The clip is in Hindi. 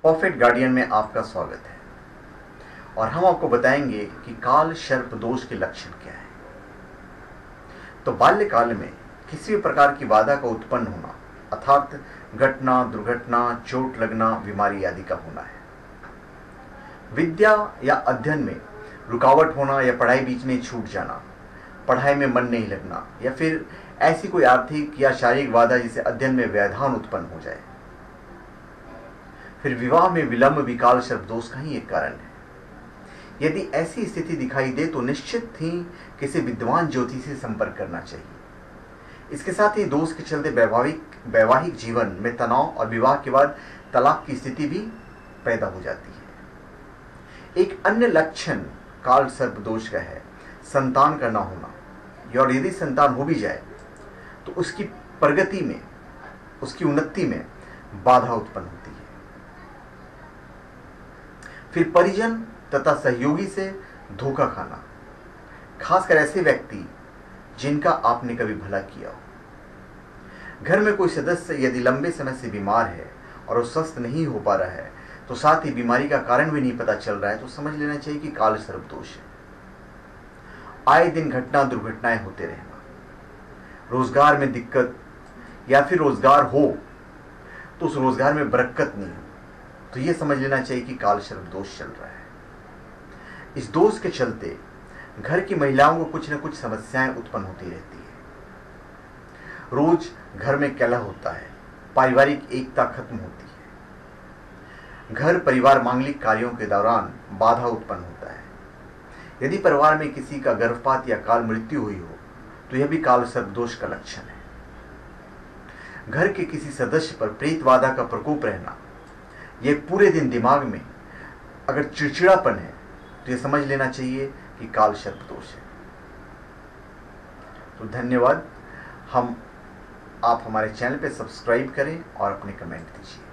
परफेक्ट गार्डियन में आपका स्वागत है और हम आपको बताएंगे कि काल सर्प दोष के लक्षण क्या है। तो बाल्यकाल में किसी भी प्रकार की बाधा का उत्पन्न होना अर्थात घटना, दुर्घटना, चोट लगना, बीमारी आदि का होना है। विद्या या अध्ययन में रुकावट होना या पढ़ाई बीच में छूट जाना, पढ़ाई में मन नहीं लगना या फिर ऐसी कोई आर्थिक या शारीरिक बाधा जिससे अध्ययन में व्यवधान उत्पन्न हो जाए। फिर विवाह में विलंब भी काल सर्प दोष का ही एक कारण है। यदि ऐसी स्थिति दिखाई दे तो निश्चित ही किसी विद्वान ज्योतिषी से संपर्क करना चाहिए। इसके साथ ही दोष के चलते वैवाहिक जीवन में तनाव और विवाह के बाद तलाक की स्थिति भी पैदा हो जाती है। एक अन्य लक्षण काल सर्प दोष का है संतान का न होना, और यदि संतान हो भी जाए तो उसकी प्रगति में, उसकी उन्नति में बाधा उत्पन्न होती है। फिर परिजन तथा सहयोगी से धोखा खाना, खासकर ऐसे व्यक्ति जिनका आपने कभी भला किया हो। घर में कोई सदस्य यदि लंबे समय से बीमार है और वो स्वस्थ नहीं हो पा रहा है, तो साथ ही बीमारी का कारण भी नहीं पता चल रहा है, तो समझ लेना चाहिए कि काल सर्प दोष है। आए दिन घटना दुर्घटनाएं होते रहना, रोजगार में दिक्कत या फिर रोजगार हो तो उस रोजगार में बरकत नहीं हो, तो यह समझ लेना चाहिए कि काल सर्प दोष चल रहा है। इस दोष के चलते घर की महिलाओं को कुछ न कुछ समस्याएं उत्पन्न होती रहती है। रोज घर में कलह होता है, पारिवारिक एकता खत्म होती है। घर परिवार मांगलिक कार्यों के दौरान बाधा उत्पन्न होता है। यदि परिवार में किसी का गर्भपात या काल मृत्यु हुई हो तो यह भी काल सर्प दोष का लक्षण है। घर के किसी सदस्य पर प्रेत बाधा का प्रकोप रहना, यह पूरे दिन दिमाग में अगर चिड़चिड़ापन है तो यह समझ लेना चाहिए कि काल सर्प दोष है। तो धन्यवाद। आप हमारे चैनल पे सब्सक्राइब करें और अपने कमेंट दीजिए।